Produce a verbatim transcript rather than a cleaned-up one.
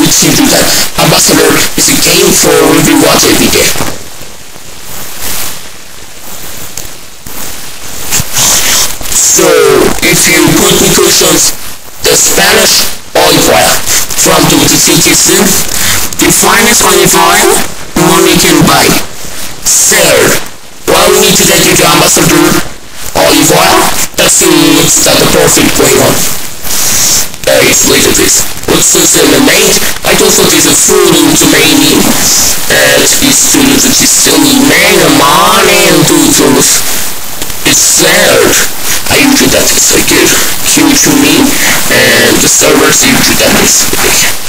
which you do that. Ambassador is a game for review watch every day. So, if you put me questions, the Spanish olive oil from the citizen, the finest olive oil money can buy. Third, why we need to take you to Ambassador olive oil? That's the it's got the perfect flavor. Uh, it's look at this. What's this lemonade? I don't think it's a food in Romania. And it's food in the silly man and money and doodles. It's third. I usually that is like a huge to me, and the servers usually that is big.